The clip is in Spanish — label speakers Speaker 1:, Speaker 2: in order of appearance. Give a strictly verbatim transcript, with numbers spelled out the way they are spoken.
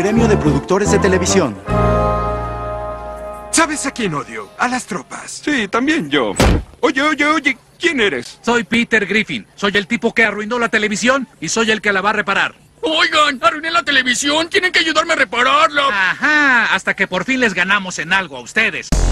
Speaker 1: gremio de productores de televisión.
Speaker 2: ¿Sabes a quién odio? A las tropas.
Speaker 3: Sí, también yo. Oye, oye, oye, ¿quién eres?
Speaker 4: Soy Peter Griffin. Soy el tipo que arruinó la televisión y soy el que la va a reparar.
Speaker 5: Oigan, arruiné la televisión. Tienen que ayudarme a repararla.
Speaker 4: Ajá, hasta que por fin les ganamos en algo a ustedes.